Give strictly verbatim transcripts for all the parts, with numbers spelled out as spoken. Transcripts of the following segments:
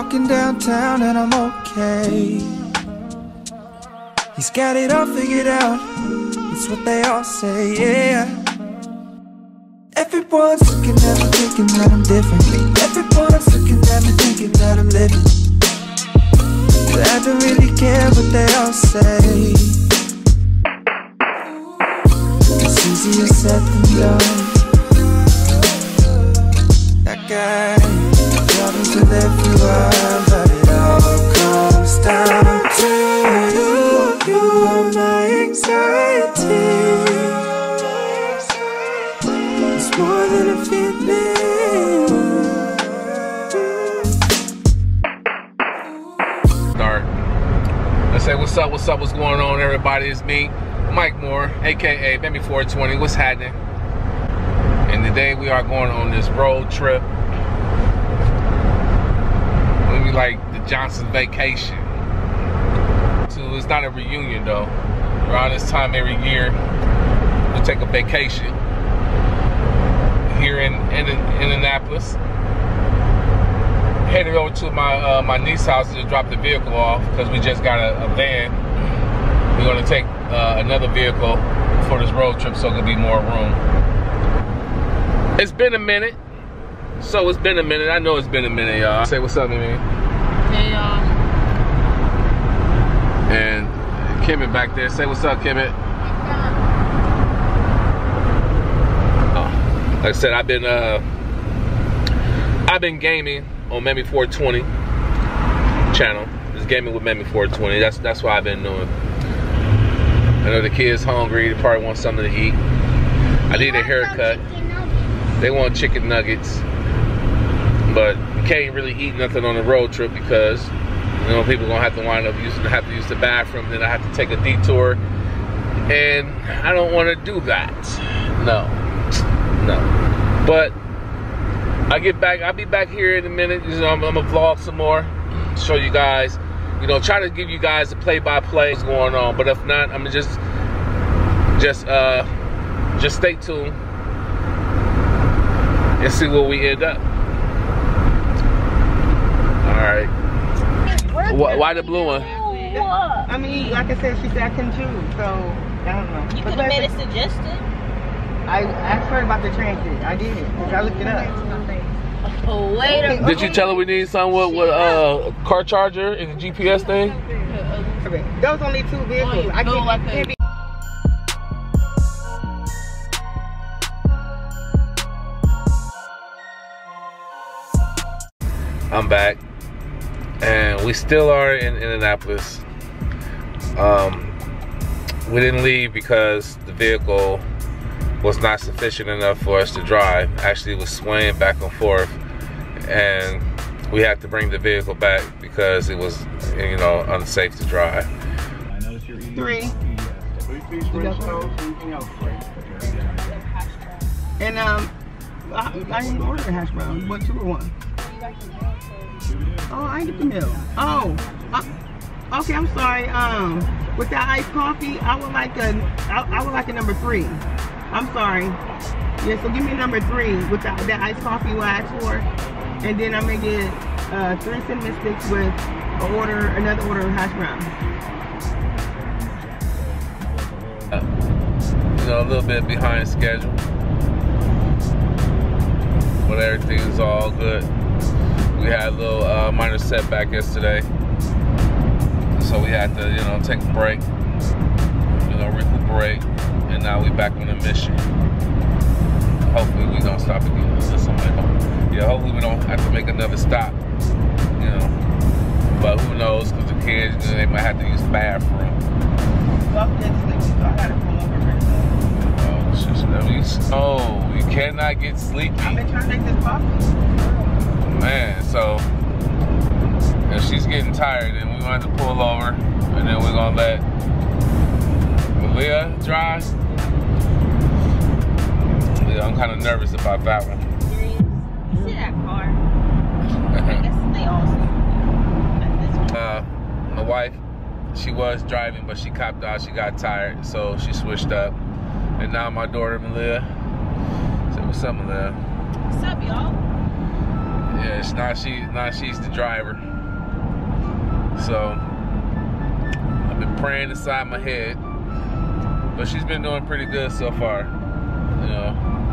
walking downtown and I'm okay. He's got it all figured out, it's what they all say, yeah. Everyone's looking at me thinking that I'm different. Everyone's looking at me thinking that I'm living. But I don't really care what they all say. It's easier said than done. That guy trying to live through life, but it all comes down to you. You are my anxiety. It's more than a feeling. Start. Let's say what's up, what's up, what's going on, everybody? It's me, Mike Moore, aka Baby four twenty. What's happening? And today we are going on this road trip. Maybe like the Johnson vacation. So it's not a reunion though. Around this time every year, we take a vacation here in, in, in Indianapolis. Headed over to my uh, my niece's house to drop the vehicle off because we just got a, a van. We're gonna take uh, another vehicle for this road trip so there'll be more room. It's been a minute. So it's been a minute. I know it's been a minute, y'all. Say what's up, man. Hey, y'all. And Kimmit back there. Say what's up, Kimmit. Oh, like I said, I've been uh, I've been gaming on Baby four twenty channel. Just gaming with Baby four twenty. That's that's what I've been doing. I know the kids hungry. They probably want something to eat. I need a haircut. They want chicken nuggets, but you can't really eat nothing on the road trip because you know people are gonna have to wind up using have to use the bathroom. Then I have to take a detour, and I don't want to do that. No, no. But I get back. I'll be back here in a minute. You know, I'm, I'm gonna vlog some more, show you guys. You know, try to give you guys a play-by-play what's going on. But if not, I'm gonna just, just, uh, just stay tuned. And see where we end up. All right. Why, why the blue one? I mean, like I said, she said I couldn't choose, so I don't know. You could have made a suggestion. I asked her about the transit. I did, because I looked it up. Oh, wait a minute. Did you tell her we need something with, with uh, car charger and the G P S thing? Okay. Those only two vehicles. I can't like can't be. I'm back, and we still are in Indianapolis. Um, we didn't leave because the vehicle was not sufficient enough for us to drive. Actually, it was swaying back and forth, and we had to bring the vehicle back because it was, you know, unsafe to drive. Three. And um, I, I didn't order a hash brown. What two or one? Oh, I get the milk. Oh, uh, okay. I'm sorry. Um, with that iced coffee, I would like a. I, I would like a number three. I'm sorry. Yeah, so give me number three with that, that iced coffee. What I asked for, and then I'm gonna get uh, three cinnamon sticks with a order, another order of hash brown. Uh, you know, a little bit behind schedule, but everything's all good. We had a little uh, minor setback yesterday, so we had to, you know, take a break, you know, recuperate, and now we back on a mission. Hopefully we don't stop again. Yeah, hopefully we don't have to make another stop, you know. But who knows? Because the kids, you know, they might have to use the bathroom. Oh, you cannot get sleepy. I've been trying to make this coffee. Man, so if she's getting tired, then we're going to pull over, and then we're going to let Malia drive. Yeah, I'm kind of nervous about that one. You see that car? I guess they all see. Uh, my wife, she was driving, but she copped out. She got tired, so she switched up. And now my daughter, Malia. So what's up, Malia? What's up, y'all? Yes, now she now she's the driver. So I've been praying inside my head, but she's been doing pretty good so far, you know.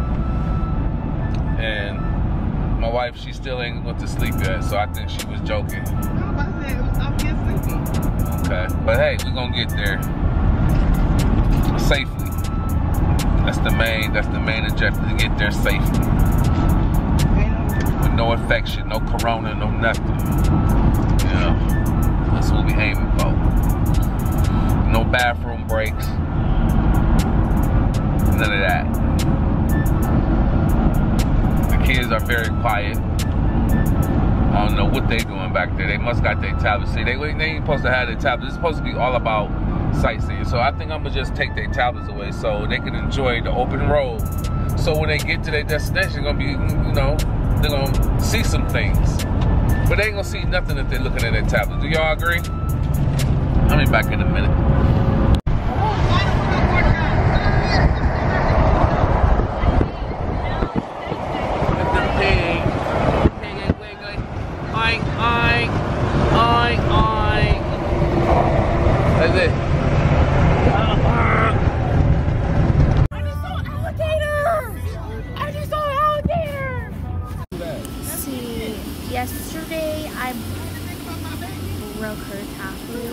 And my wife, she still ain't went to sleep yet, so I think she was joking. No, I said I'm getting sleepy. Okay, but hey, we're gonna get there safely. That's the main, that's the main objective, to get there safely. With no infection, no corona, no nothing. Yeah, that's what we aiming for. No bathroom breaks. None of that. The kids are very quiet. I don't know what they doing back there. They must got their tablets. See, they, they ain't supposed to have their tablets. It's supposed to be all about sightseeing. So I think I'm gonna just take their tablets away so they can enjoy the open road. So when they get to their destination, they're gonna be, you know, they're gonna see some things. But they ain't gonna see nothing if they're looking at their tablets. Do y'all agree? I'll be back in a minute. That's it. Yesterday, I broke her tattoo.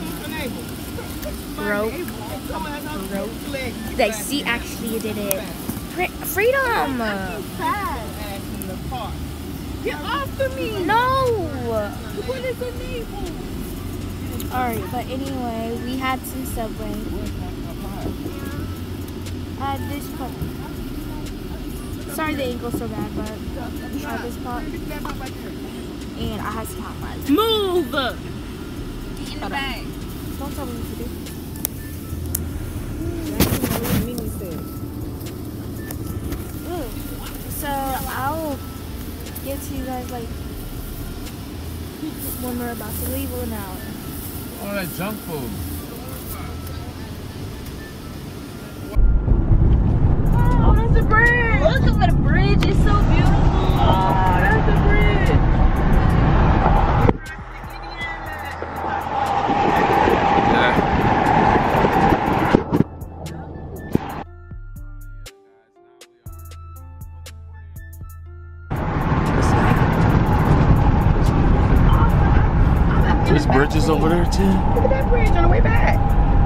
Broke. Broke. Like, she actually did it. Fre freedom! Get off of me! No! What is the name? Alright, but anyway, we had some Subway. I had this part. Sorry the ankle's so bad, but we tried this pot. And I had some hot fries. Move! Get in the bag. Don't tell me what to do. Ooh. So I'll get to you guys like when we're about to leave or an hour. All that junk food. Oh, that's a bridge. Look at the bridge. It's so beautiful. Oh, that's a bridge. Yeah. There's bridges over there too. Look at that bridge on the way back.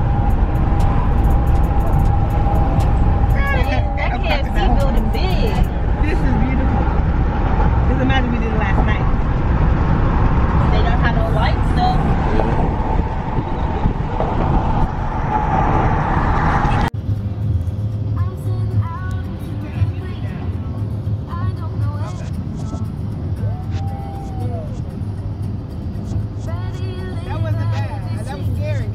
That K F C building big. This is beautiful. Just imagine we did it last night. They don't have no lights though. That wasn't bad. That was scary.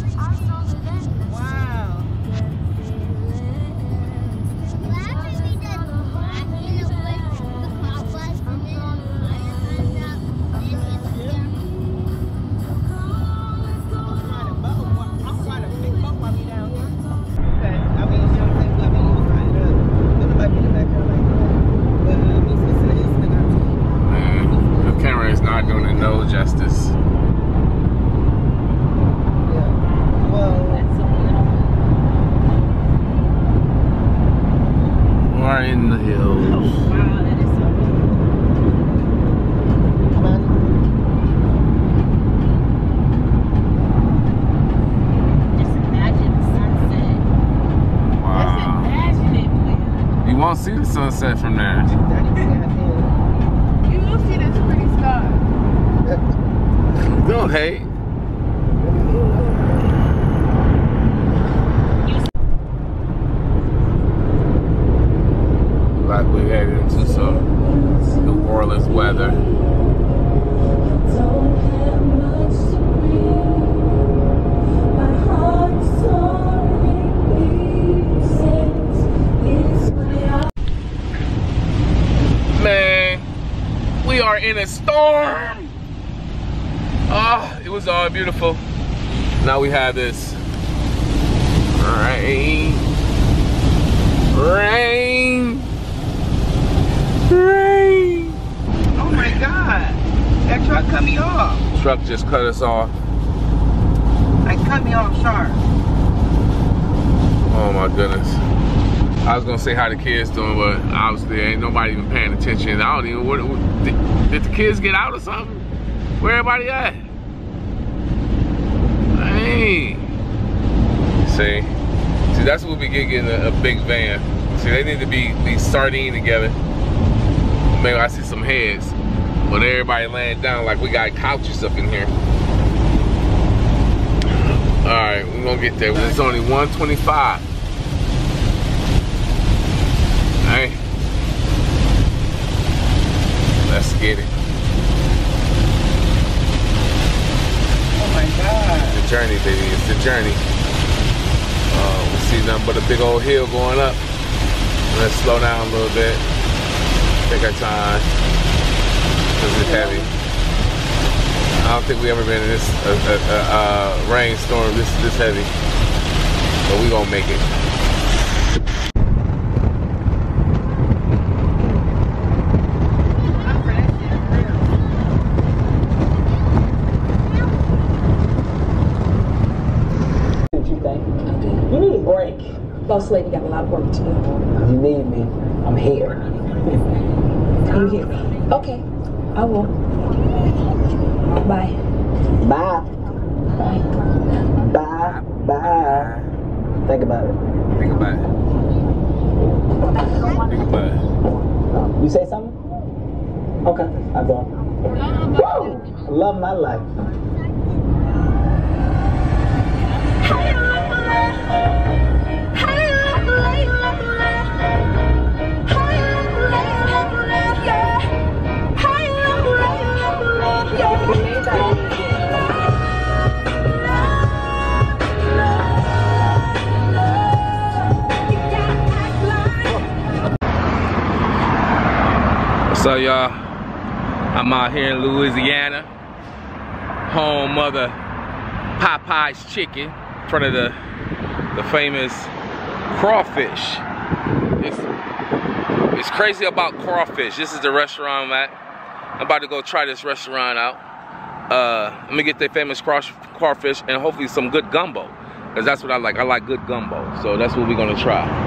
Wow. Man, the camera is not doing it no justice. We're in the hills. Wow, that is so beautiful. Just imagine the sunset. Wow. Just imagine it, Will. You won't see the sunset from there. You will see this pretty sky. Don't hate. Like we headed into some New Orleans weather. Man, we are in a storm. Oh, it was all beautiful. Now we have this rain, rain, rain. Oh my God. That truck cut me off. Truck just cut us off. Like, cut me off sharp. Oh my goodness. I was gonna say how the kids doing, but obviously ain't nobody even paying attention. I don't even, what, what, did, did the kids get out or something? Where everybody at? Hey. See, see that's what we get getting a, a big van. See, they need to be, be sardine together. Maybe I see some heads, but everybody laying down like we got couches up in here. All right, we're gonna get there. It's only one twenty-five. Hey, let's get it. Oh my God. It's the journey, baby. It's the journey. Uh, we see nothing but a big old hill going up. Let's slow down a little bit. Take our time. Because it's heavy. I don't think we ever been in this uh, uh, uh, rainstorm this this heavy. But we gonna make it. You need a break. Boss lady got a lot of work to do. You need me. I'm here. Can you hear me? Okay, I will. Bye. Bye. Bye. Bye. Bye. Think about it. Think about it. Think about it. You say something? Okay, I go. Woo! I love my life. So y'all, I'm out here in Louisiana, home of the Popeye's chicken, in front of the the famous crawfish. It's, it's crazy about crawfish. This is the restaurant I'm at. I'm about to go try this restaurant out. Uh, let me get their famous craw crawfish and hopefully some good gumbo, because that's what I like. I like good gumbo, so that's what we're gonna try.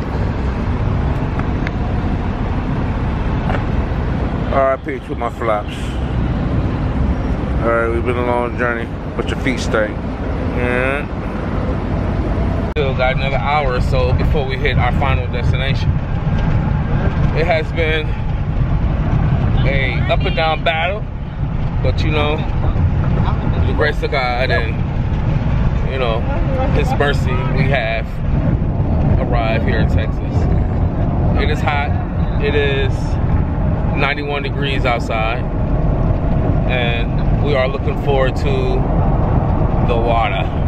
Alright, peach with my flaps. Alright, we've been a long journey, but your feet stay. Yeah. Still got another hour or so before we hit our final destination. It has been a up and down battle, but you know, the grace of God and, you know, His mercy, we have arrived here in Texas. It is hot. It is ninety-one degrees outside, and we are looking forward to the water.